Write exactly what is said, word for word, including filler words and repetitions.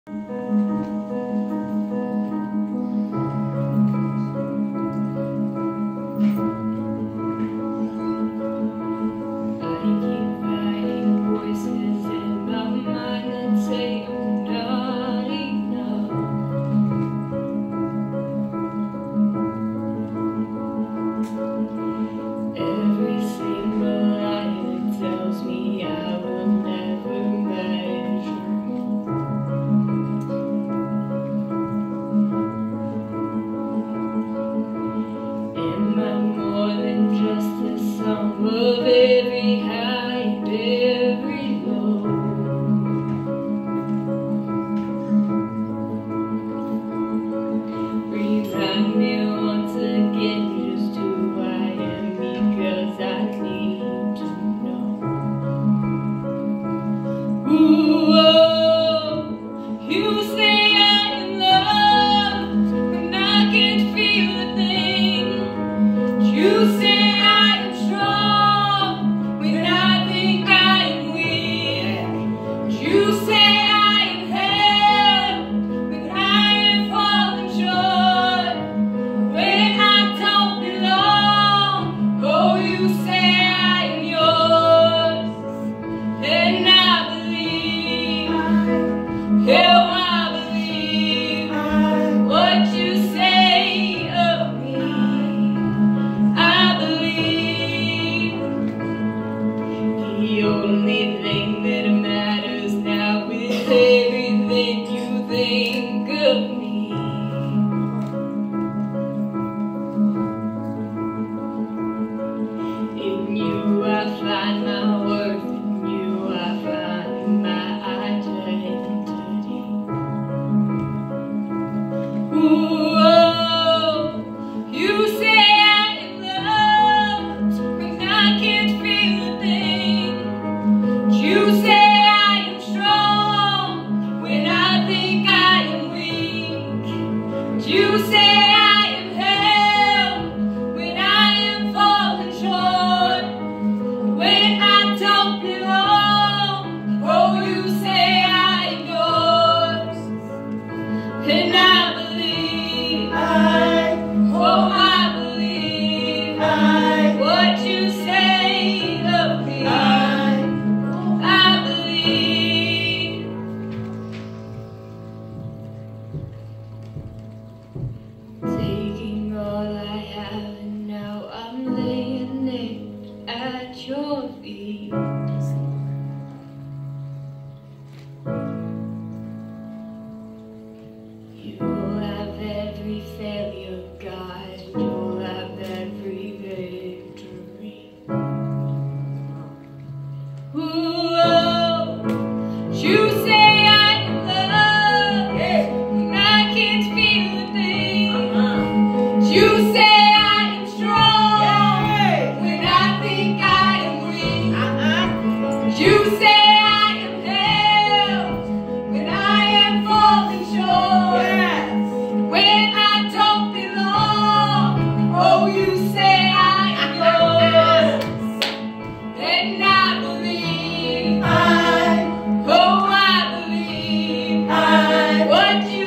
Of every high and every low, remind me once again just who I am, because I need to know. Ooh, oh, you say I am loved when I can't feel a thing. You say the only thing that matters now is everything you think of me. In you I find my worth, in you I find my identity. Ooh, oh, you say I am loved when I can't feel a thing. You say I am strong when I think I am weak. You say I am held when I am falling short, when I don't belong. Oh, you say I am yours, and I believe. I, oh, I believe. I, what you say of me. I, taking all I have, and now I'm laying it at your feet. You'll have every failure, God, and you'll have every victory. Ooh, oh, you say you say I am strong when I think I am weak. You say I am held when I am falling short, when I don't belong. Oh, you say I am yours, and I believe. I, oh, I believe. I, what you